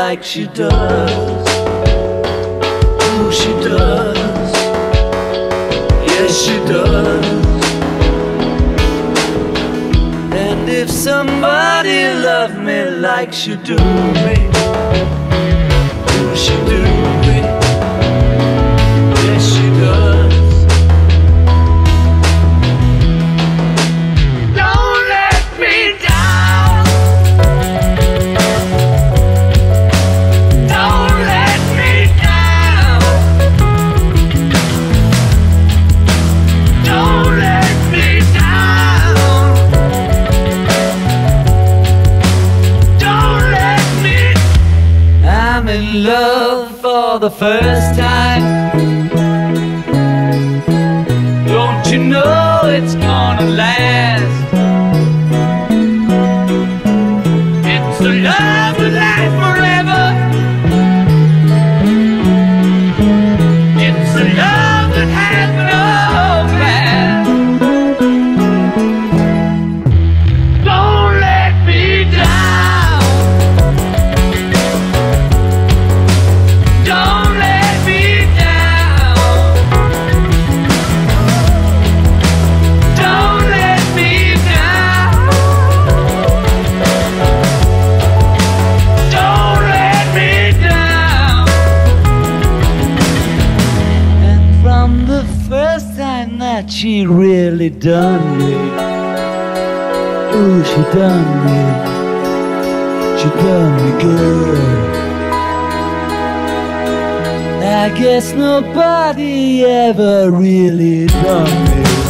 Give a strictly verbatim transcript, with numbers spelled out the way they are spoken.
like she does. Oh, she does. Yes, she does. And if somebody loved me like she do me, oh, she do me. Yes, she does. I'm in love for the first time. Don't you know it's gonna last? It's a love that lasts forever. It's a love that has no past. Don't let me down. Don't let me down. Don't let me down. Don't let me down. And from the first time that she really done me, ooh, she done me, she done me good. I guess nobody ever really done me